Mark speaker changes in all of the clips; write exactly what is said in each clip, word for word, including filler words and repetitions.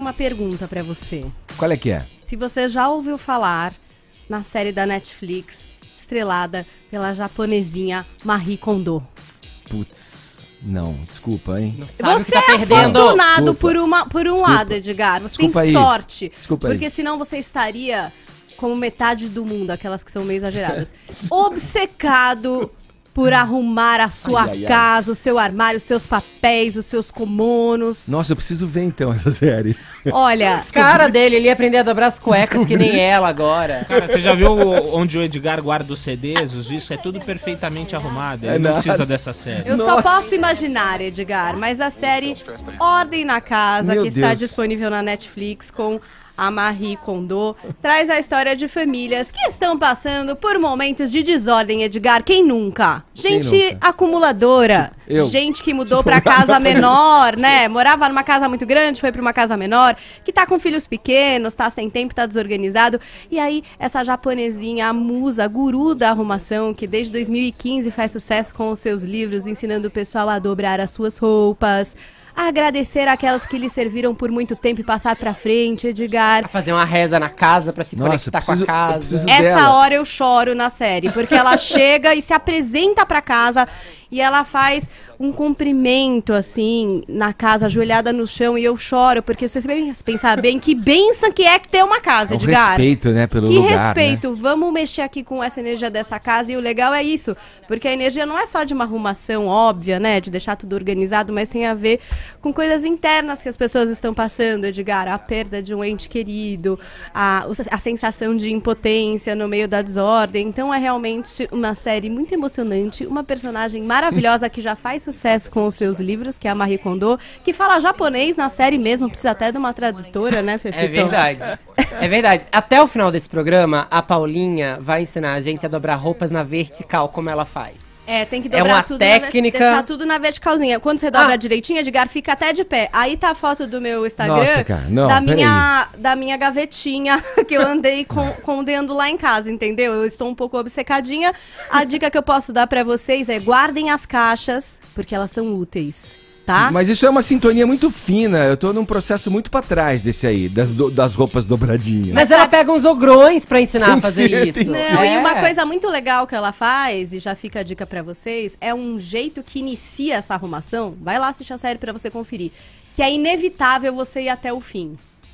Speaker 1: uma pergunta pra você.
Speaker 2: Qual é que é?
Speaker 1: Se você já ouviu falar na série da Netflix, estrelada pela japonesinha Marie Kondo.
Speaker 2: Putz, não, desculpa, hein?
Speaker 3: Não sabe o
Speaker 1: Você
Speaker 3: que tá
Speaker 1: é
Speaker 3: perdendo.
Speaker 1: afortunado
Speaker 2: Desculpa.
Speaker 1: por, uma, por um
Speaker 2: Desculpa.
Speaker 1: lado, Edgar. Você
Speaker 2: Desculpa
Speaker 1: tem
Speaker 2: aí.
Speaker 1: sorte.
Speaker 2: Desculpa aí.
Speaker 1: Porque senão você estaria como metade do mundo, aquelas que são meio exageradas. Obcecado por arrumar a sua
Speaker 2: Ai, ai, ai.
Speaker 1: casa, o seu armário, os seus papéis, os seus kimonos.
Speaker 2: Nossa, eu preciso ver então essa série.
Speaker 1: Olha,
Speaker 3: Cara dele, ele ia aprender a dobrar as cuecas que nem ela agora.
Speaker 4: Cara, você já viu onde o Edgar guarda os C Ds, os discos? É tudo perfeitamente arrumado. Ele
Speaker 2: É
Speaker 4: não
Speaker 2: nada.
Speaker 4: precisa dessa série.
Speaker 1: eu só
Speaker 2: Nossa.
Speaker 1: posso imaginar, Edgar, mas a série Ordem na Casa,
Speaker 2: Meu
Speaker 1: que está
Speaker 2: Deus.
Speaker 1: disponível na Netflix com a Marie Kondo, traz a história de famílias que estão passando por momentos de desordem, Edgar. Quem nunca?
Speaker 2: Quem
Speaker 1: Gente
Speaker 2: nunca?
Speaker 1: acumuladora,
Speaker 2: Eu.
Speaker 1: gente que mudou pra casa menor, né? Morava numa casa muito grande, foi pra uma casa menor, que tá com filhos pequenos, tá sem tempo, tá desorganizado. E aí, essa japonesinha, a musa, a guru da arrumação, que desde dois mil e quinze faz sucesso com os seus livros, ensinando o pessoal a dobrar as suas roupas, a agradecer aquelas que lhe serviram por muito tempo e passar pra frente, Edgar.
Speaker 3: Pra fazer uma reza na casa, pra se
Speaker 2: Nossa,
Speaker 3: conectar
Speaker 2: preciso-
Speaker 3: com a
Speaker 2: eu
Speaker 3: casa.
Speaker 2: preciso-
Speaker 1: Essa
Speaker 2: dela.
Speaker 1: hora eu choro na série, porque ela chega e se apresenta pra casa e ela faz um cumprimento, assim, na casa, ajoelhada no chão, e eu choro, porque você bem pensar bem, que benção que é que ter uma casa,
Speaker 2: É um
Speaker 1: Edgar.
Speaker 2: respeito, né, pelo
Speaker 1: Que
Speaker 2: lugar,
Speaker 1: respeito, vamos mexer aqui com essa energia dessa casa, e o legal é isso, porque a energia não é só de uma arrumação óbvia, né, de deixar tudo organizado, mas tem a ver com coisas internas que as pessoas estão passando, Edgar, a perda de um ente querido, a, a sensação de impotência no meio da desordem. Então é realmente uma série muito emocionante, uma personagem maravilhosa que já faz sucesso com os seus livros, que é a Marie Kondo, que fala japonês na série mesmo, precisa até de uma tradutora, né, Fefito?
Speaker 3: É verdade. É verdade. Até o final desse programa, a Paulinha vai ensinar a gente a dobrar roupas na vertical, como ela faz.
Speaker 1: É, tem que
Speaker 3: É
Speaker 1: dobrar
Speaker 3: uma
Speaker 1: tudo
Speaker 3: técnica-
Speaker 1: na ver- deixar tudo na verticalzinha. Quando você dobra
Speaker 3: Ah.
Speaker 1: direitinho, Edgar, fica até de pé. Aí tá a foto do meu Instagram,
Speaker 2: Nossa, cara, não,
Speaker 1: da,
Speaker 2: peraí.
Speaker 1: minha, da minha gavetinha que eu andei com, condendo lá em casa, entendeu? Eu estou um pouco obcecadinha. A dica que eu posso dar pra vocês é guardem as caixas, porque elas são úteis, tá?
Speaker 2: Mas isso é uma sintonia muito fina. Eu tô num processo muito pra trás desse aí, das, do- das roupas dobradinhas.
Speaker 3: Mas ela pega uns ogrões pra ensinar
Speaker 2: Tem
Speaker 3: a
Speaker 2: que
Speaker 3: fazer
Speaker 2: ser,
Speaker 3: isso.
Speaker 2: tem que
Speaker 1: Não,
Speaker 3: É.
Speaker 1: e uma coisa muito legal que ela faz, e já fica a dica pra vocês, é um jeito que inicia essa arrumação. Vai lá assistir a série pra você conferir. Que é inevitável você ir até o fim.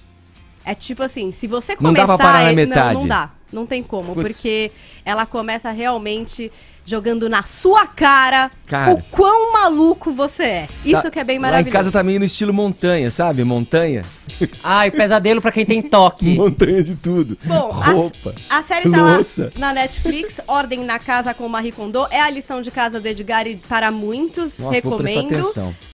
Speaker 1: É tipo assim, se você
Speaker 2: Não dá
Speaker 1: começar...
Speaker 2: pra parar na
Speaker 1: e-
Speaker 2: metade.
Speaker 1: Não, não dá. Não tem como,
Speaker 2: Putz.
Speaker 1: porque ela começa realmente jogando na sua cara,
Speaker 2: Cara.
Speaker 1: o quão maluco você é. Isso
Speaker 2: Tá-
Speaker 1: que é bem
Speaker 2: Lá em
Speaker 1: maravilhoso.
Speaker 2: casa tá meio no estilo montanha, sabe? Montanha.
Speaker 3: Ai, pesadelo pra quem tem toque.
Speaker 2: Montanha de tudo.
Speaker 1: Bom, a-
Speaker 2: roupa.
Speaker 1: A, série tá lá
Speaker 2: louça.
Speaker 1: na Netflix, Ordem na Casa com Marie Kondo. É a lição de casa do Edgar e para muitos,
Speaker 2: Nossa, vou prestar
Speaker 1: recomendo.
Speaker 2: atenção.